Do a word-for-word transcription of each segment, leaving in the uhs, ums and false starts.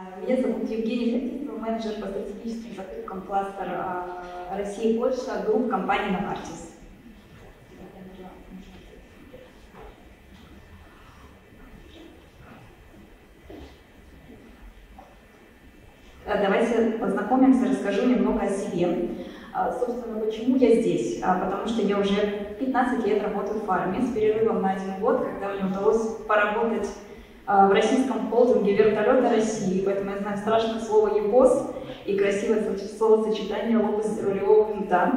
Меня зовут Евгения Фетисова, менеджер по стратегическим закупкам кластер Россия и Польша, групп компании Novartis. Давайте познакомимся, расскажу немного о себе. Собственно, почему я здесь? Потому что я уже пятнадцать лет работаю в фарме с перерывом на один год, когда мне удалось поработать в российском холдинге «Вертолеты России», поэтому я знаю страшное слово «ЕПОС» и красивое словосочетание «лопасть рулевого винта».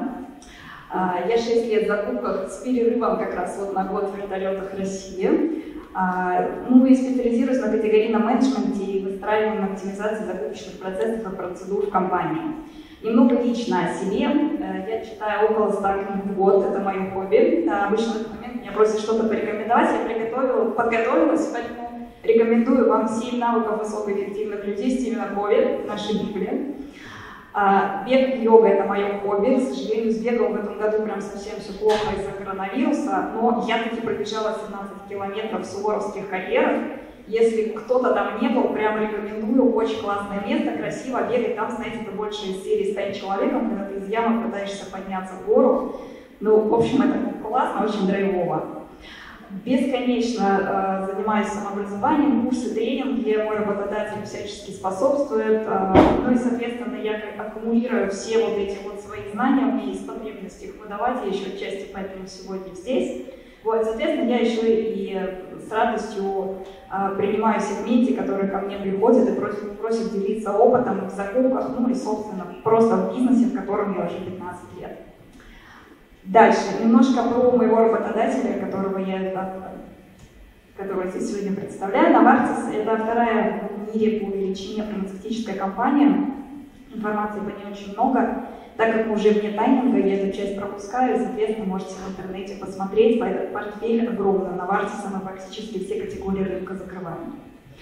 Я шесть лет в закупках с перерывом как раз вот на год в «Вертолетах России». Ну и специализируюсь на категорийном менеджменте и выстраивании оптимизации закупочных процессов и процедур в компании. Немного лично о себе. Я читаю около ста книг в год, это мое хобби. Обычно в этот момент меня просят что-то порекомендовать, я приготовила, подготовилась, поэтому рекомендую вам семь навыков высокоэффективных людей Стивена Кови, наша Библия. Бег и йога – это мое хобби. К сожалению, с бегом в этом году прям совсем все плохо из-за коронавируса, но я таки пробежала семнадцать километров в Суворовских карьерах. Если кто-то там не был, прям рекомендую, очень классное место, красиво бегать. Там, знаете, это больше из серии «Стать человеком», когда ты из ямы пытаешься подняться в гору. Ну, в общем, это классно, очень драйвово. Бесконечно э, занимаюсь самообразованием, курсы, тренинги, мой работодатель всячески способствует. Э, ну и, соответственно, я аккумулирую все вот эти вот свои знания, у меня есть потребность их выдавать, я еще отчасти поэтому сегодня здесь. Вот, соответственно, я еще и с радостью э, принимаю сегменты, которые ко мне приходят и просят, просят делиться опытом в закупках, ну и, собственно, просто в бизнесе, в котором я уже пятнадцать лет. Дальше, немножко про моего работодателя, которого я, которого я здесь сегодня представляю. Novartis – это вторая в мире по величине фармацевтическая компания. Информации по ней очень много. Так как уже вне тайминга, я эту часть пропускаю, соответственно, можете в интернете посмотреть. Этот портфель огромный. Novartis мы практически все категории рынка закрываем.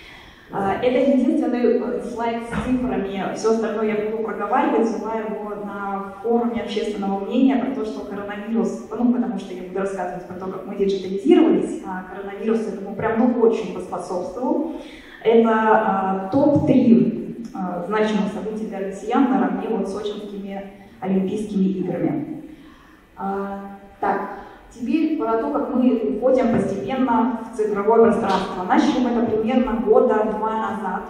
Это единственный слайд с цифрами, все остальное я буду проговаривать, взяла его на форуме общественного мнения про то, что коронавирус, ну потому что я буду рассказывать про то, как мы диджитализировались, а коронавирус этому прям ну очень поспособствовал. Это а, топ три а, значимых событий для россиян наравне вот с сочинскими Олимпийскими играми. А, так. Теперь про то, как мы уходим постепенно в цифровое пространство. Начали мы это примерно года два назад,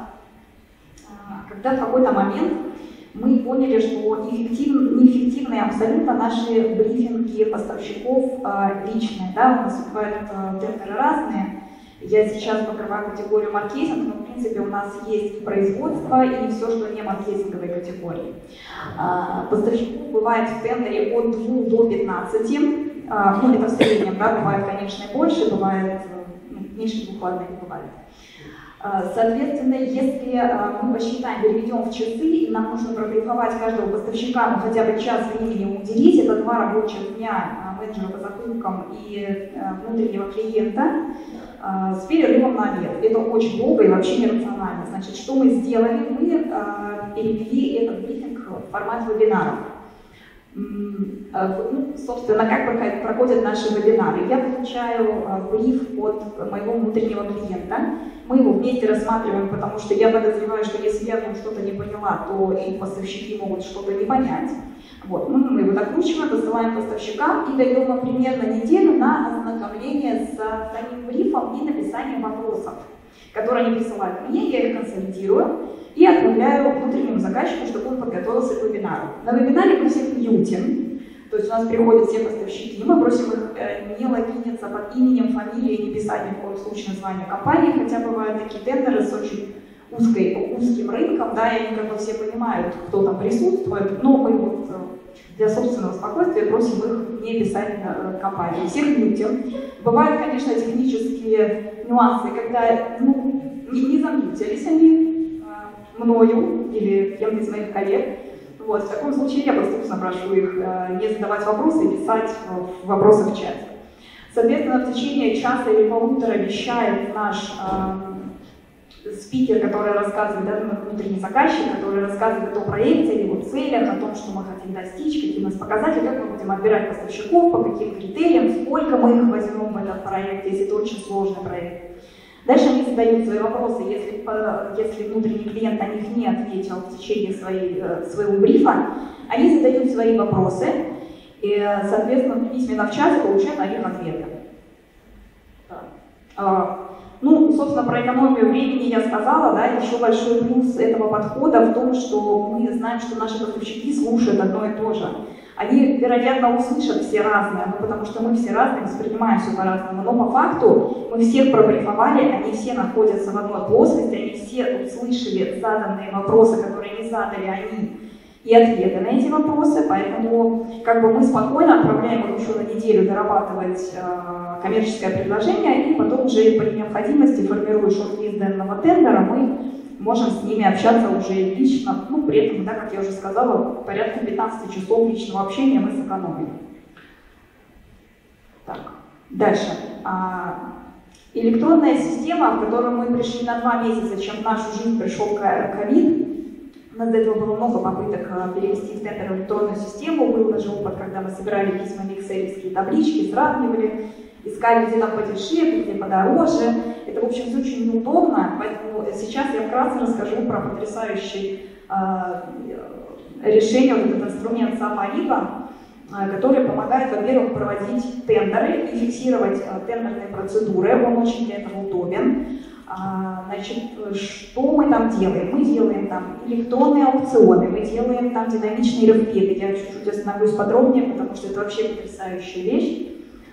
когда в какой-то момент мы поняли, что неэффектив, неэффективны абсолютно наши брифинги поставщиков личные. Да? У нас бывают тендеры разные. Я сейчас покрываю категорию маркетинг, но в принципе у нас есть и производство, и все, что не маркетинговой категории. Поставщиков бывает в тендере от двух до пятнадцати. Ну, это в среднем, да, бывает, конечно, и больше, бывает, ну, меньше двух, ладно, не бывает. Соответственно, если мы посчитаем, переведем в часы, и нам нужно пробрифовать каждого поставщика, ну, хотя бы час времени уделить, это два рабочих дня менеджера по закупкам и внутреннего клиента с перерывом на обед. Это очень долго и вообще нерационально. Значит, что мы сделали? Мы перевели этот брифинг в формат вебинаров. Ну, собственно, как проходят наши вебинары. Я получаю бриф от моего внутреннего клиента. Мы его вместе рассматриваем, потому что я подозреваю, что если я там что-то не поняла, то и поставщики могут что-то не понять. Вот. Мы его докручиваем, посылаем поставщикам и даем им примерно неделю на ознакомление с самим брифом и написанием вопросов, которые они присылают мне, я их консолидирую и отправляю внутреннему заказчику, чтобы он подготовился к вебинару. На вебинаре мы всех мьютим, то есть у нас приходят все поставщики, мы просим их не логиниться под именем, фамилией, не писать ни в коем случае название компании, хотя бывают такие тендеры с очень узкой, узким рынком, да, и они как бы все понимают, кто там присутствует, но мы вот для собственного спокойствия просим их не писать на компании. Всех мьютим. Бывают, конечно, технические нюансы, когда ну, не, не замьютились они а, мною или кем-то из моих коллег. Вот, в таком случае я просто прошу их а, не задавать вопросы и писать вопросы в чате. Соответственно, в течение часа или полутора вещает наш а, спикер, который рассказывает, да, внутренний заказчик, который рассказывает о проекте, о его целях, о том, что мы хотим достичь, какие у нас показатели, как мы будем отбирать поставщиков, по каким критериям, сколько мы их возьмем в этот проект, если это очень сложный проект. Дальше они задают свои вопросы, если, если внутренний клиент на них не ответил в течение своей, своего брифа, они задают свои вопросы и, соответственно, письменно в чате получают на них ответы. Ну, собственно, про экономию времени я сказала, да, еще большой плюс этого подхода в том, что мы знаем, что наши поставщики слушают одно и то же. Они, вероятно, услышат все разные, ну, потому что мы все разные, воспринимаем все по-разному, но по факту мы всех пробрифовали, они все находятся в одной плоскости, они все услышали заданные вопросы, которые не задали они, и ответы на эти вопросы, поэтому как бы мы спокойно отправляем их еще на неделю дорабатывать э, коммерческое предложение, и потом уже при необходимости, формируя шорт-лист данного тендера, мы можем с ними общаться уже лично, ну, при этом, да, как я уже сказала, порядка пятнадцати часов личного общения мы сэкономили. Так, дальше. А, электронная система, в которую мы пришли на два месяца, чем в нашу жизнь пришел ковид. У нас до этого было много попыток перевести в тендер электронную систему, был даже опыт, когда мы собирали письмами экселевские таблички, сравнивали, искали, где там подешевле, где подороже. Это, в общем, очень неудобно, поэтому сейчас я вкратце расскажу про потрясающее э, решение, вот этот инструмент САП-АИБа, э, который помогает, во-первых, проводить тендеры и фиксировать э, тендерные процедуры, он очень для этого удобен. Значит, что мы там делаем? Мы делаем там электронные аукционы, мы делаем там динамичные рефлеты. Я чуть-чуть остановлюсь подробнее, потому что это вообще потрясающая вещь.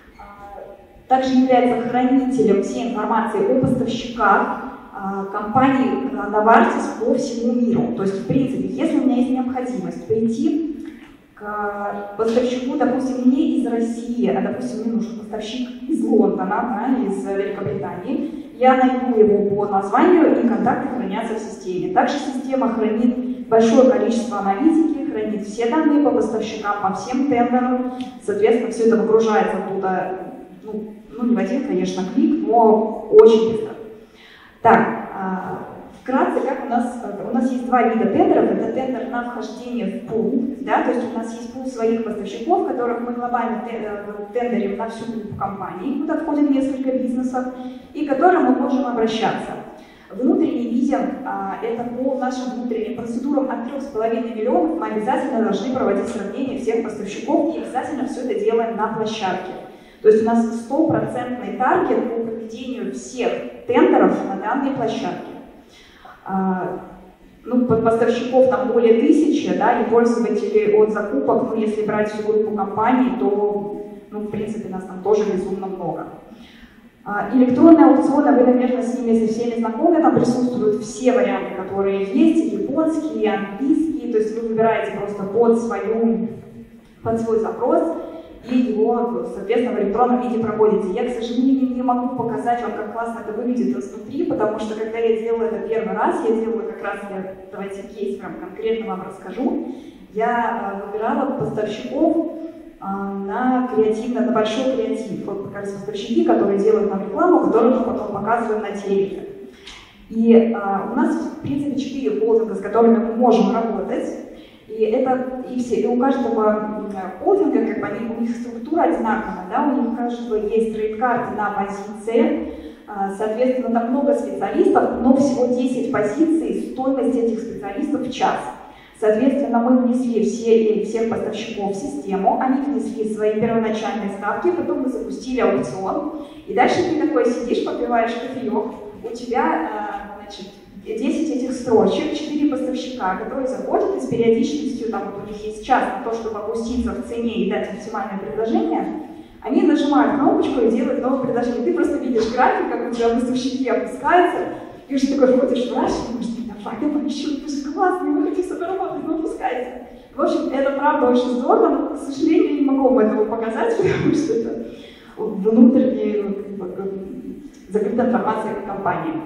Также является хранителем всей информации о поставщиках компании Novartis по всему миру. То есть, в принципе, если у меня есть необходимость прийти к поставщику, допустим, не из России, а, допустим, мне нужен поставщик из Лондона, да, из Великобритании, я найду его по названию, и контакты хранятся в системе. Также система хранит большое количество аналитики, хранит все данные по поставщикам, по всем тендерам. Соответственно, все это выгружается оттуда, ну, ну не в один, конечно, клик, но очень быстро. Так, вкратце, как у нас, у нас есть два вида тендеров. Это тендер на вхождение в пул, да, то есть у нас есть пул своих поставщиков, которых мы глобально тендерим на всю группу компаний, куда входит несколько бизнесов, и к которым мы можем обращаться. Внутренний видинг а, – это по нашим внутренним процедурам от трёх с половиной миллионов мы обязательно должны проводить сравнение всех поставщиков и обязательно все это делаем на площадке. То есть у нас стопроцентный таргет по проведению всех тендеров на данной площадке. А, ну, поставщиков там более тысячи, да, и пользователей от закупок, ну, если брать всю группу компаний, то, ну, в принципе, нас там тоже безумно много. Электронные аукционы, вы, наверное, с ними, если всеми знакомы, там присутствуют все варианты, которые есть, японские, английские, то есть вы выбираете просто под, свою, под свой запрос и его, соответственно, в электронном виде проводите. Я, к сожалению, не могу показать вам, как классно это выглядит изнутри, потому что, когда я делала это первый раз, я делала как раз, я, давайте кейс прям конкретно вам расскажу, я выбирала поставщиков на креативно, на большой креатив. Вот как раз поставщики, которые делают нам рекламу, которую мы потом показываем на телеке. И а, у нас, в принципе, четыре холдинга, с которыми мы можем работать. И это и все, и у каждого холдинга, как бы они, у них структура одинаковая, да, у них у каждого есть трейд-карты на позиции. А, соответственно, там много специалистов, но всего десять позиций, стоимость этих специалистов в час. Соответственно, мы внесли все, всех поставщиков в систему, они внесли свои первоначальные ставки, потом мы запустили аукцион. И дальше ты такой сидишь, попиваешь кофеек, у тебя, значит, десять этих строчек, четыре поставщика, которые заходят и с периодичностью, там вот у них есть час на то, чтобы опуститься в цене и дать оптимальное предложение, они нажимают кнопочку и делают новое предложение. Ты просто видишь график, как у тебя поставщики опускаются, и уже такой ходишь в раш, и думаешь, давай, еще, это же классно, вы хотите заработать, но пускайте. В общем, это правда очень здорово, но, к сожалению, не могу вам этого показать, потому что это внутренняя, закрытая информация компании.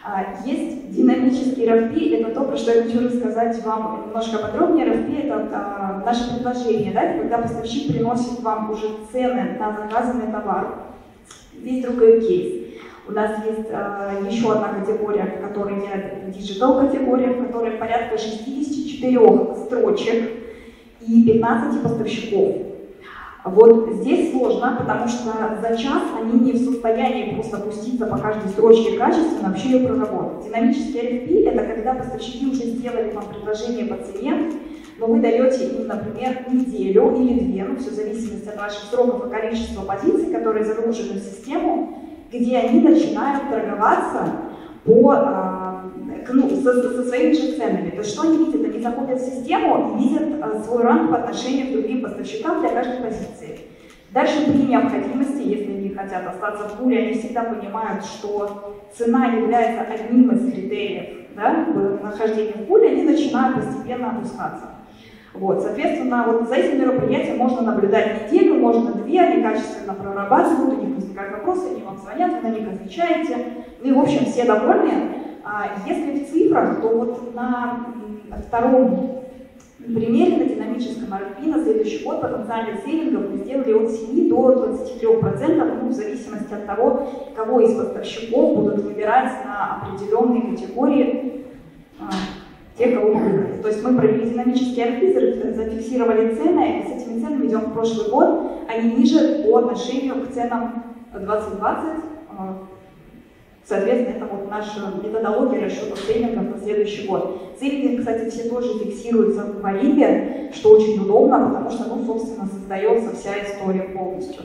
Есть динамический эр эф пи, это то, про что я хочу рассказать вам немножко подробнее. эр эф пи – это а, наше предложение, да, это когда поставщик приносит вам уже цены на заказанный товар. Здесь другой кейс. У нас есть а, еще одна категория, в которой я диджитал категория, в которой порядка шестидесяти четырёх строчек и пятнадцати поставщиков. Вот здесь сложно, потому что за час они не в состоянии просто пуститься по каждой строчке качественно, вообще ее проработать. Динамический эр эф пи — это когда поставщики уже сделали вам предложение по цене, но вы даете им, например, неделю или две, ну все в зависимости от ваших сроков и количества позиций, которые загружены в систему, где они начинают торговаться по, э, ну, со, со своими же ценами. То есть что они видят? Они заходят в систему и видят э, свой ранг по отношению к другим поставщикам для каждой позиции. Дальше при необходимости, если они хотят остаться в пуле, они всегда понимают, что цена является одним из критериев, да, нахождения в пуле, они начинают постепенно опускаться. Вот, соответственно, вот за этим мероприятием можно наблюдать неделю, можно две, они качественно прорабатывают, у них возникают вопросы, они вам звонят, вы на них отвечаете, ну и, в общем, все довольны. Если в цифрах, то вот на втором примере, на динамическом эр эф пи, на следующий год потенциальных сейвингов мы сделали от семи до двадцати трёх процентов, ну, в зависимости от того, кого из поставщиков будут выбирать на определенные категории те, кого мы выбрали. То есть мы провели динамический эр эф пи, зафиксировали цены, и с этими ценами идем в прошлый год, они ниже по отношению к ценам двадцать двадцать. Соответственно, это вот наша методология расчета сейвингов на следующий год. Сейвинги, кстати, все тоже фиксируются в Арибе, что очень удобно, потому что, ну, собственно, создается вся история полностью.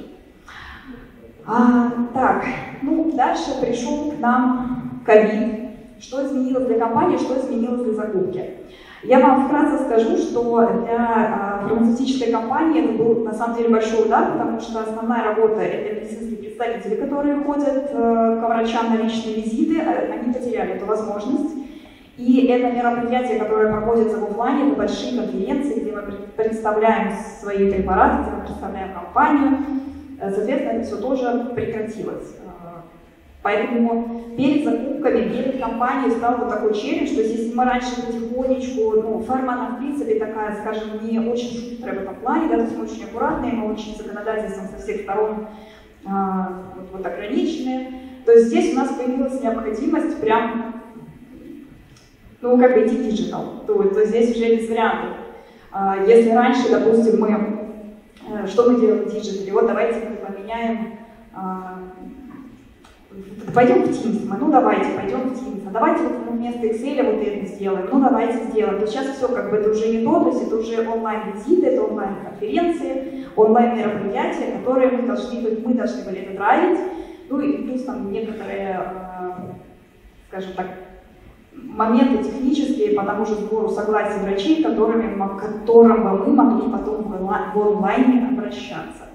А, так, ну, дальше пришел к нам ковид. Что изменилось для компании, что изменилось для закупки. Я вам вкратце скажу, что для э, фармацевтической компании это был на самом деле большой удар, потому что основная работа — это медицинские представители, которые ходят э, к врачам на личные визиты, они потеряли эту возможность. И это мероприятие, которое проводится в офлайне, это большие конференции, где мы представляем свои препараты, где мы представляем компанию. Соответственно, это все тоже прекратилось. Поэтому перед закупками, перед компанией стал вот такой челлендж, что если мы раньше потихонечку, ну, фарма, она в принципе такая, скажем, не очень шустрая в этом плане, да, то есть мы очень аккуратные, мы очень законодательством со всех сторон а, вот, вот ограничены. То есть здесь у нас появилась необходимость прям, ну, как бы идти диджитал, то, то здесь уже без вариантов. А, если раньше, допустим, мы, что мы делаем в диджитале, вот давайте мы поменяем, а, пойдем в Teams, мы, ну давайте, пойдем в Teams, а давайте вот вместо Excel вот это сделаем, ну давайте сделаем. То сейчас все как бы это уже не то, то есть это уже онлайн-визиты, это онлайн-конференции, онлайн-мероприятия, которые мы должны, то есть мы должны были это драйвить, ну и плюс там некоторые, э, скажем так, моменты технические по тому же сбору согласия врачей, которыми, к которым мы могли потом в онлайне обращаться.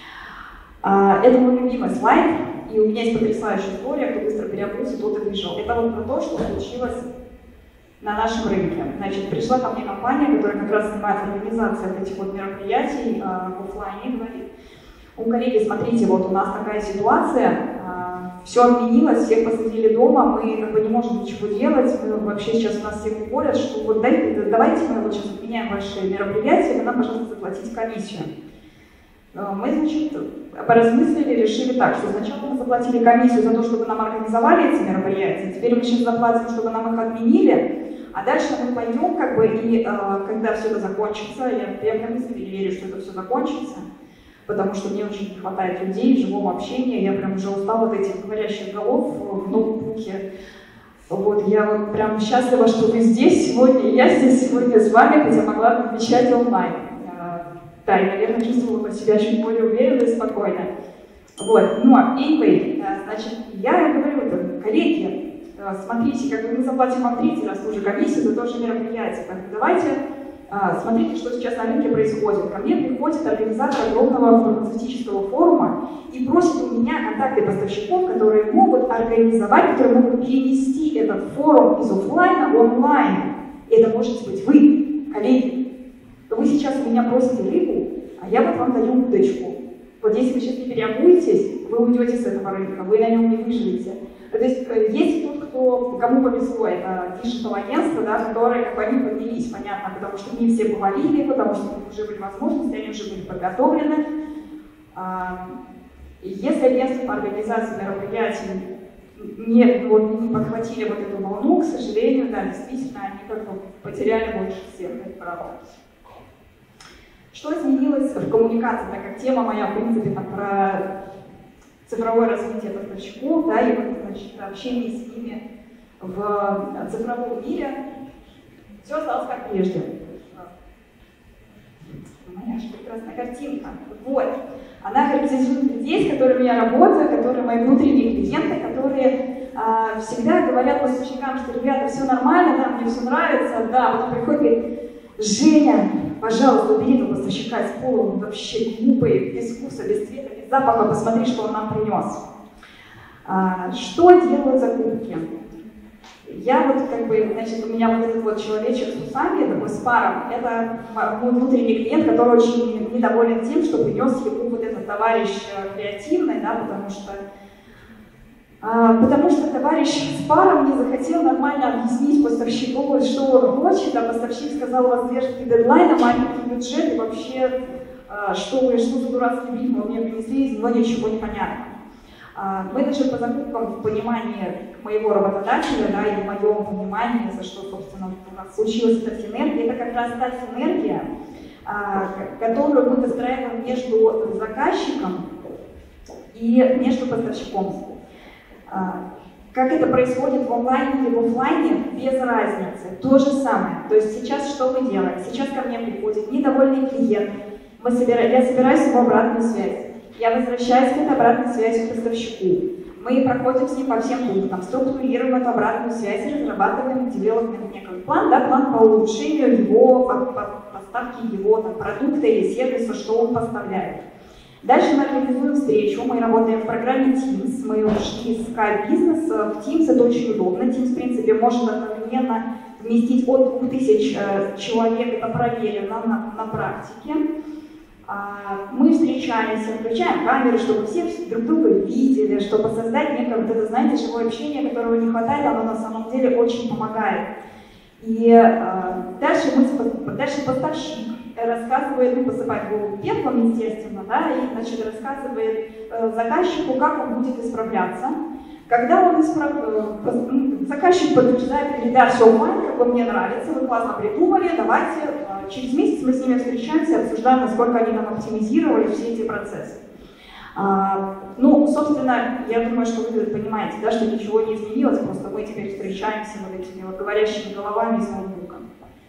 Э, это мой любимый слайд. И у меня есть потрясающая история, кто быстро переобулся, тот и бежал. Это вот про то, что случилось на нашем рынке. Значит, пришла ко мне компания, которая как раз занимается организацией этих вот мероприятий э, в офлайне, говорит: у коллеги, смотрите, вот у нас такая ситуация, э, все отменилось, всех посадили дома, мы как бы не можем ничего делать, мы, вообще сейчас у нас всех уволят, что вот дайте, давайте мы вот сейчас отменяем ваши мероприятия, вы нам, пожалуйста, заплатите комиссию. Мы, значит, поразмыслили, решили так, что сначала мы заплатили комиссию за то, чтобы нам организовали эти мероприятия, теперь мы сейчас заплатим, чтобы нам их отменили, а дальше мы пойдем, как бы, и э, когда все это закончится, я, я прям искренне верю, что это все закончится, потому что мне очень не хватает людей, живого общения, я прям уже устала от этих говорящих голов в ноутбуке. Вот, я вот прям счастлива, что вы здесь сегодня, я здесь сегодня с вами, хотя могла вещать онлайн. Да, и, наверное, чувствовала себя чуть более уверенно и спокойно. Вот, но, anyway, значит, я говорю, коллеги, смотрите, как бы мы заплатим вам третий раз ту же комиссию за то же мероприятие, так давайте, смотрите, что сейчас на рынке происходит. Ко мне приходит организатор огромного фармацевтического форума и просит у меня контакты поставщиков, которые могут организовать, которые могут перенести этот форум из офлайна в онлайн. Это можете быть вы, коллеги. Вы сейчас у меня просите рыбу, а я вот вам даю удочку. Вот если вы сейчас не переобуетесь, вы уйдете с этого рынка, вы на нем не выживете. То есть есть тот, кто, кому повезло, это диджитал-агентства, да, которые как бы они поднялись, понятно, потому что не все повалили, потому что у них уже были возможности, они уже были подготовлены. Если агентство по организации мероприятий не, вот, не подхватили вот эту волну, к сожалению, да, действительно, они как бы потеряли больше всех, это правда. Что изменилось в коммуникации, так как тема моя, в принципе, там, про цифровое развитие поставщиков, да, и вот, значит, общение с ними в цифровом мире, все осталось как прежде. Моя же прекрасная картинка. Вот. Она характеризует людей, с которыми я работаю, которые мои внутренние клиенты, которые а, всегда говорят поставщикам, что, ребята, все нормально, да, мне все нравится, да, потом приходит и говорит: Женя, пожалуйста, убери этого поставщика из пола, он вообще глупый, без вкуса, без цвета, без запаха, посмотри, что он нам принес. А, что делают закупки? Я вот как бы, значит, у меня вот этот вот человечек с усами, такой с паром, это мой внутренний клиент, который очень недоволен тем, что принес ему вот этот товарищ креативный, да, потому что, а, потому что товарищ с паром не захотел нормально объяснить поставщику, что он хочет, а поставщик сказал: у вас свежий дедлайн, маленький бюджет, и вообще, а, что вы, что за дурацкий бриф вы мне принесли, из него ничего не понятно. Менеджер по закупкам в понимании моего работодателя, да, и в моем понимании, за что, собственно, у нас случилась эта синергия, это как раз та синергия, которую мы выстраиваем между заказчиком и между поставщиком. Как это происходит в онлайне или в офлайне, без разницы. То же самое. То есть сейчас что мы делаем? Сейчас ко мне приходит недовольный клиент, мы собираем, я собираю с его обратную связь. Я возвращаюсь к этой обратной связи к поставщику. Мы проходим с ним по всем пунктам, структурируем эту обратную связь и разрабатываем девелопмент некий план, да, план по улучшению его, по, по поставки его там, продукта или сервиса, что он поставляет. Дальше мы организуем встречу, мы работаем в программе Teams, мы ушли из Skype-бизнес в Teams, это очень удобно. Teams, в принципе, может одновременно вместить от двух тысяч человек, это проверено на, на практике. Мы встречаемся, включаем камеры, чтобы все друг друга видели, чтобы создать некое, вот это, знаете, живое общение, которого не хватает, оно на самом деле очень помогает. И э, дальше, мы, дальше поставщик рассказывает, ну, посыпает голову пеплом, естественно, да, и, значит, рассказывает э, заказчику, как он будет исправляться. Когда он исправ... заказчик подтверждает и говорит: да, все файн, как бы мне нравится, вы классно придумали, давайте, через месяц мы с ними встречаемся, обсуждаем, насколько они нам оптимизировали все эти процессы. А, ну, собственно, я думаю, что вы понимаете, да, что ничего не изменилось, просто мы теперь встречаемся вот этими вот говорящими головами с ноутбуком.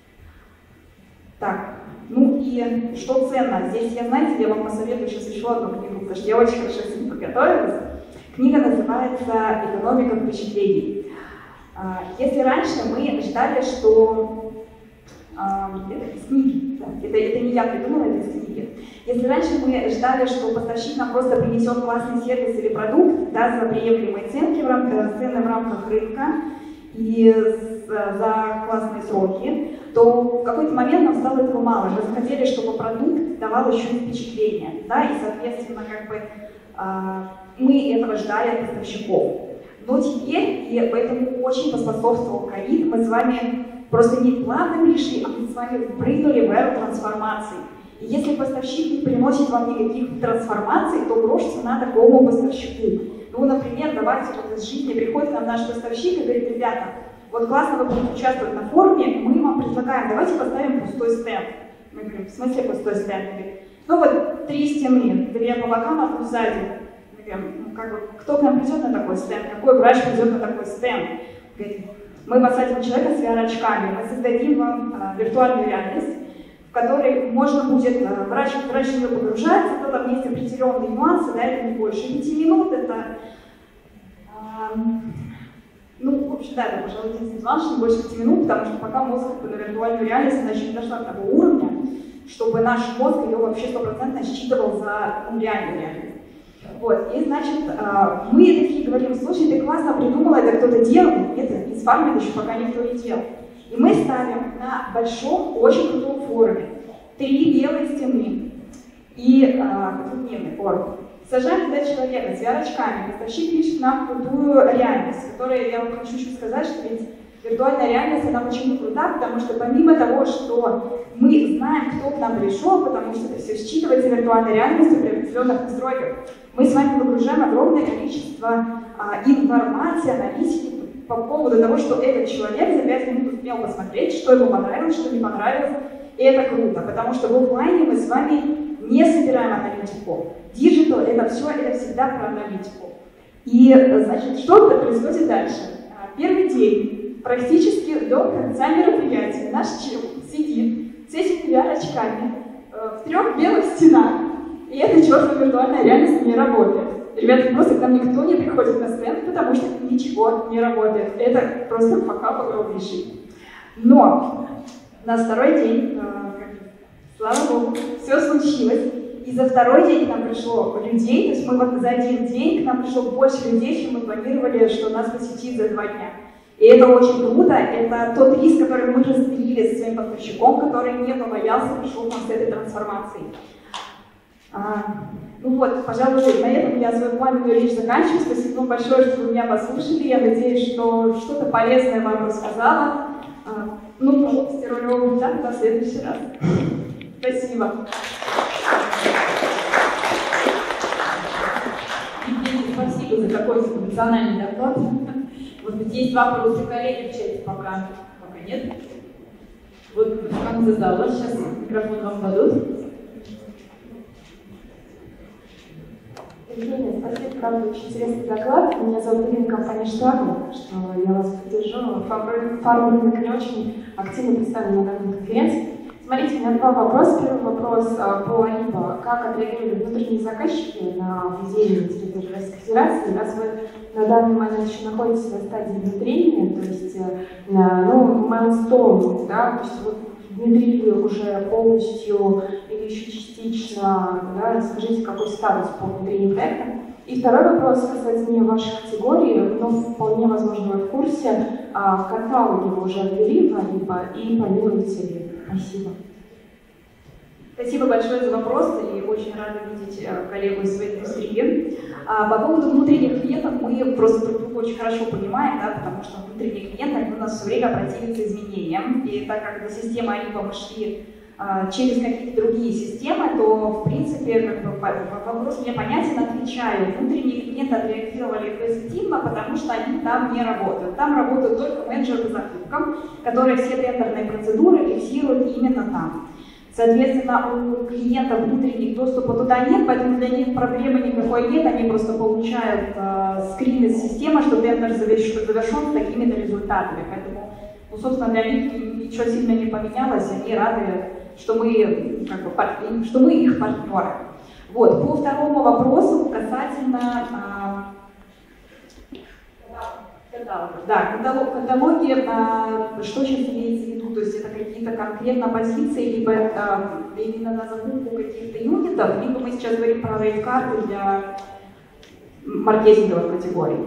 Так, ну и что ценно? Здесь, я, знаете, я вам посоветую сейчас еще одну книгу, потому что я очень хорошо с ней подготовилась. Книга называется «Экономика впечатлений». Если раньше мы ждали, что... Это из книги, да, это, это не я придумала, это из книги. Если раньше мы ждали, что поставщик нам просто принесет классный сервис или продукт, да, за приемлемые ценки в рамках, цены в рамках рынка и за, за классные сроки, то в какой-то момент нам стало этого мало. Мы захотели, чтобы продукт давал еще и впечатление, да, и, соответственно, как бы... Мы этого ждали от поставщиков. Но теперь, и поэтому очень поспособствовал ковид, мы с вами просто не плавно перешли, а мы с вами прыгнули в эру трансформации. И если поставщик не приносит вам никаких трансформаций, то грош цена такому поставщику. Ну, например, давайте вот из жизни приходит к нам наш поставщик и говорит: ребята, вот классно вы будете участвовать на форуме, мы вам предлагаем, давайте поставим пустой стенд. Мы говорим: в смысле пустой стенд? Ну вот три стены, две по бокам, одну сзади. Ну, как бы, кто к нам придет на такой стенд? Какой врач придет на такой стенд? Говорит: мы посадим человека с ви ар-очками, мы создадим вам а, виртуальную реальность, в которой можно будет, а, врач, врач в нее погружается, то там есть определенные нюансы, да, это не больше пяти минут, это, а, ну, в общем, да, это, пожалуй, единственный нюанс, не больше пяти минут, потому что пока мозг на виртуальную реальность, она еще не дошла к такому уровню, чтобы наш мозг ее вообще стопроцентно считывал за ну, реальную реальность. Вот, и значит, мы такие говорим: слушай, ты классно придумала, это кто-то делал, это из фарминга еще пока никто не делал. И мы ставим на большом, очень крутом форуме три белые стены и двухдневный форум. Сажаем туда человека с ви ар-очками, поставщик пишет нам крутую реальность, которая, я вам хочу чуть сказать, что ведь виртуальная реальность, она почему крута, потому что помимо того, что мы знаем, кто к нам пришел, потому что это все считывается виртуальной реальностью при определенных настройках, мы с вами выгружаем огромное количество а, информации, аналитики по поводу того, что этот человек за пять минут успел посмотреть, что ему понравилось, что не понравилось. И это круто, потому что в офлайне мы с вами не собираем аналитику. Digital — это все, это всегда про аналитику. И, значит, что происходит дальше? Первый день, практически до конца мероприятия, наш чел сидит с этими ви ар-очками в трех белых стенах, и эта чертова виртуальная реальность не работает. Ребята, просто к нам никто не приходит на стенд, потому что ничего не работает. Это просто факап огромнейший. Но на второй день, слава богу, все случилось. И за второй день к нам пришло людей, то есть мы вот за один день к нам пришло больше людей, чем мы планировали, что нас посетит за два дня. И это очень круто, это тот риск, который мы разделили со своим поставщиком, который не побоялся, пришел к нам с этой трансформацией. А, ну вот, пожалуй, на этом я свою пламенную речь заканчиваю. Спасибо вам большое, что вы меня послушали. Я надеюсь, что что-то полезное вам рассказала. А, ну, пожалуйста, рулевым, да, до следующий раз. Спасибо. Евгений, спасибо за такой эмоциональный доклад. Может быть, есть вопросы, коллеги, в чате пока? Пока нет. Вот в конце зала, сейчас микрофон вам дадут. Евгения, спасибо, правда, очень интересный доклад. Меня зовут Ирина, компания Штарна, что я вас поддержу. Фармрынок не очень активно представлен на данной конференции. Смотрите, у меня два вопроса. Первый вопрос по АИБа. Как отреагировали внутренние заказчики на введение на территории Российской Федерации? Раз вы на данный момент еще находитесь на стадии внедрения, то есть, ну, milestone, да, то есть вот внедрили уже полностью или еще частично, да, расскажите, какой статус по внедрению проекта. И второй вопрос касается не вашей категории, но вполне возможно вы в курсе, а в каталоге вы уже ввели АИБа и планируете ли? Спасибо. Спасибо большое за вопрос, и очень рада видеть коллегу из своей индустрии. А по поводу внутренних клиентов мы просто друг друга очень хорошо понимаем, да, потому что внутренние клиенты у нас все время противятся изменениям, и так как до системы АИБа мы шли а, через какие-то другие системы, то, в принципе, как бы, вопрос мне понятен, отвечаю. Внутренние клиенты отреагировали позитивно, потому что они там не работают. Там работают только менеджеры по закупкам, которые все тендерные процедуры фиксируют именно там. Соответственно, у клиентов внутренних доступа туда нет, поэтому для них проблемы никакой нет, они просто получают э, скрин из системы, что тендер завершен, завершен с такими-то результатами. Поэтому, ну, собственно, для них ничего сильно не поменялось, они рады, что мы, как бы, что мы их партнеры. Вот. По второму вопросу касательно э, каталогов. Да, каталог, каталоги, э, что сейчас имеется в виду? То есть это какие-то конкретно позиции, либо это именно на закупку каких-то юнитов, либо мы сейчас говорим про рейд-карты для маркетинговых категорий.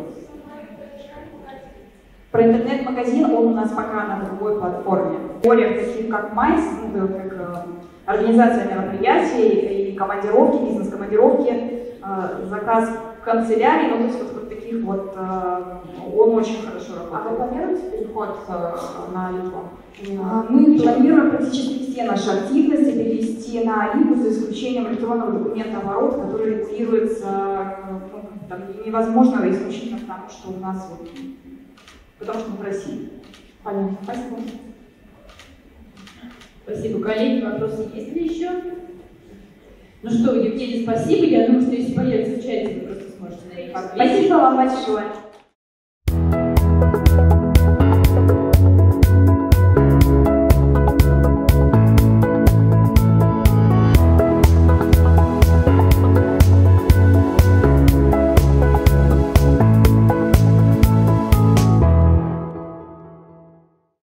Про интернет-магазин, он у нас пока на другой платформе. Более таких как Майс, ну, как э, организация мероприятий и командировки, бизнес-командировки, э, заказ канцелярии, ну то есть вот, вот таких вот, э, он очень хорошо работает. А вы планируете переход э, на АИБу? Мы планируем практически все наши активности перевести на АИБу, за исключением электронного документа оборота, который регулируется, ну, там, невозможно исключительно потому, что у нас вот, потому что мы в России. Понятно. Спасибо. Спасибо, коллеги. Вопросы есть ли еще? Ну что, Евгений, спасибо. Я думаю, что если появится в чате, вы просто сможете на них ответить. Спасибо вам большое.